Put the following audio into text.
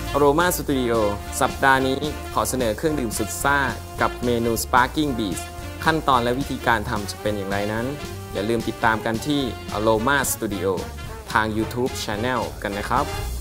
Aroma Studio สัปดาห์นี้ขอเสนอเครื่องดื่มสุดซ่ากับเมนู Sparkling Beast ขั้นตอนและวิธีการทำจะเป็นอย่างไรนั้นอย่าลืมติดตามกันที่ Aroma Studio ทาง YouTube Channel กันนะครับ